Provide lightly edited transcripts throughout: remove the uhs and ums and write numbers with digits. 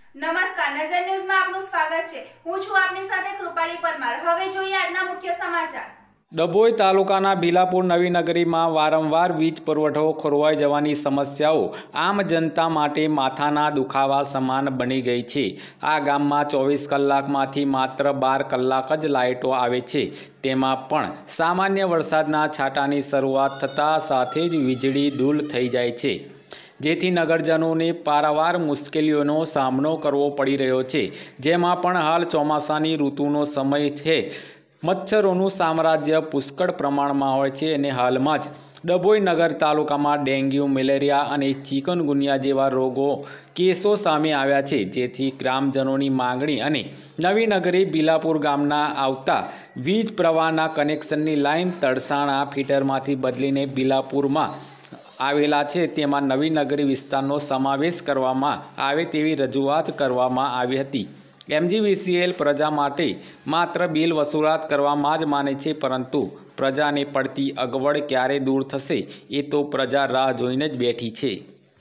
નમસ્કાર, નજર ન્યૂઝમાં આપનું સ્વાગત છે। હું છું આપની સાથે કૃપાલી પરમાર। હવે જોઈએ આજના મુખ્ય સમાચાર। ડભોઈ તાલુકાના ભીલાપુર નવીનગરીમાં વારંવાર વીજ પુરવઠો ખોરવાઈ જવાની સમસ્યાઓ આમ જનતા માટે માથાના દુખાવા સમાન બની ગઈ છે। આ ગામમાં 24 કલાકમાંથી માત્ર 12 કલાક જ લાઇટો આવે છે। તેમાં પણ સામાન્ય વરસાદના છાંટાની શરૂઆત થતાં સાથે જ વીજળી ડૂલ થઈ જાય છે, જેથી નગરજનોને પારાવાર મુશ્કેલીઓનો સામનો કરવો પડી રહ્યો છે। જેમાં પણ હાલ ચોમાસાની ઋતુનો સમય છે। મચ્છરોનું સામ્રાજ્ય પુષ્કળ પ્રમાણમાં હોય છે અને હાલમાં જ ડભોઈ નગર તાલુકામાં ડેન્ગ્યુ, મેલેરિયા અને ચિકનગુનિયા જેવા રોગો કેસો સામે આવ્યા છે, જેથી ગ્રામજનોની માંગણી અને નવીનગરી ભીલાપુર ગામના આવતા વીજ પ્રવાહના કનેક્શનની લાઇન તડસાણા ફીટરમાંથી બદલીને ભીલાપુરમાં આવેલા છે, તેમાં નવીનગરી વિસ્તારનો સમાવેશ કરવામાં આવે તેવી રજૂઆત કરવામાં આવી હતી। MGVCL પ્રજા માટે માત્ર બિલ વસૂલાત કરવામાં જ માને છે, પરંતુ પ્રજાને પડતી અગવડ ક્યારે દૂર થશે એ તો પ્રજા રાહ જોઈને જ બેઠી છે।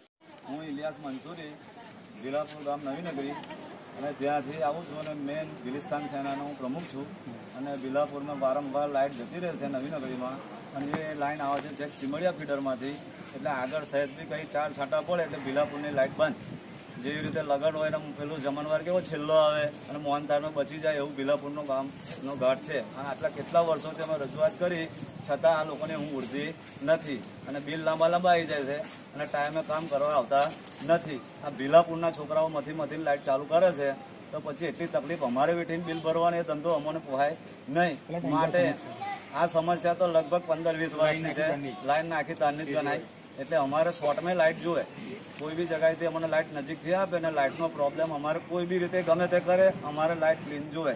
હું ઇલિયાસ મંસૂરી, ભીલાપુર ગામ નવીનગરી, અને ત્યાંથી આવું છું અને મેન ભીલિસ્તાન સેનાનો હું પ્રમુખ છું। અને ભીલાપુરમાં વારંવાર લાઇટ જતી રહે છે નવીનગરીમાં, અને એ લાઇન આવે છે ચેક સિમડિયા ફીડરમાંથી, એટલે આગળ સહેજ બી કંઈ 4 છાંટા પડે એટલે ભીલાપુરની લાઇટ બંધ। જેવી રીતે લગન હોય ને પેલું જમણવાર કેવો છેલ્લો આવે અને મોહનતાળમાં બચી જાય એવું ભીલાપુરનો ગામનો ઘાટ છે। અને આટલા કેટલા વર્ષોથી અમે રજૂઆત કરી છતાં આ લોકોને હું ઉડતી નથી, અને બિલ લાંબા આવી જાય છે અને ટાઈમે કામ કરવા આવતા નથી। આ ભીલાપુરના છોકરાઓ મથી લાઇટ ચાલુ કરે છે, તો પછી એટલી તકલીફ અમારે વેઠીને બિલ ભરવાની, એ ધંધો અમને પોહાય નહીં। માટે આ સમસ્યા તો લગભગ 15-20 વર્ષની છે। લાઈન નાખી તારની જ ગણાય, એટલે અમારે શોર્ટમાં લાઇટ જોઈએ। કોઈ બી જગ્યાએથી અમને લાઇટ નજીકથી આપે ને લાઇટનો પ્રોબ્લેમ અમારે કોઈ બી રીતે ગમે તે કરે, અમારે લાઇટ ક્લીન જોઈએ।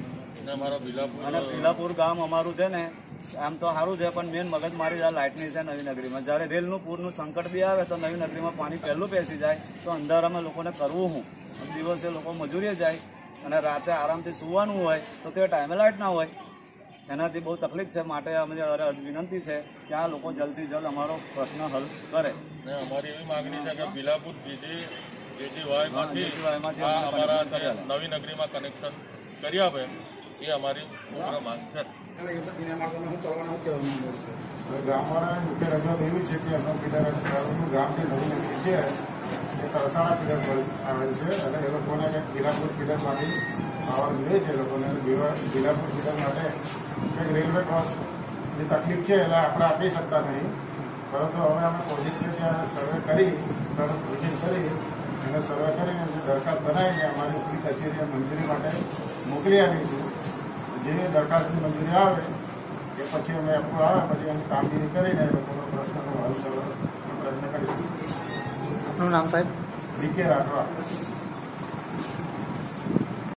અને ભીલાપુર ગામ અમારું છે ને આમ તો સારું છે, પણ મેન મગજમારી આ લાઇટની છે નવીનગરીમાં। જ્યારે રેલનું પૂરનું સંકટ બી આવે તો નવીનગરીમાં પાણી પહેલું બેસી જાય તો અંધારામાં લોકોને કરવું હું, દિવસે લોકો મજૂરીએ જાય અને રાતે આરામથી સુવાનું હોય તો તે ટાઈમે લાઇટ ના હોય, એનાથી બહુ તકલીફ છે। માટે અમે વિનંતી છે કે આ લોકો જલ્દથી જલ્દ અમારો પ્રશ્ન હલ કરે। અમારી એવી માંગણી છે કે ભીલાપુર જેજી અમારા નવીનગરીમાં કનેક્શન કરી આપે, એ અમારી ઉગ્ર માંગ છે। ગામવાળાની મુખ્ય રજૂઆત એવી છે કે અસમ ફીડરનું ગામ જે નવીનગરી છે એ તરસાણા ફીડર પર આવેલ છે, અને એ લોકોને ભીલાપુર ફીડરમાંથી પાવર મળે છે લોકોને। ભીલાપુર ફીડર માટે કંઈક રેલવે ક્રોસની તકલીફ છે, એટલે આપણે આપી શકતા નહીં, પરંતુ હવે અમે પ્રોજેક્ટને ત્યાં સર્વે કરી વિઝિટ કરી અને સર્વે કરીને જે દરખાસ્ત બનાવીને અમારી ઉપરી કચેરીએ મંજૂરી માટે મોકલી આપીશું। જે દરખાસ્તની મંજૂરી આવે એ પછી અમે એપ્રુવ આવે પછી એની કામગીરી કરીને લોકોનો પ્રશ્નનો હલ કરવાનો પ્રયત્ન કરીશું। આપનું નામ સાહેબ? DK રાઠવા।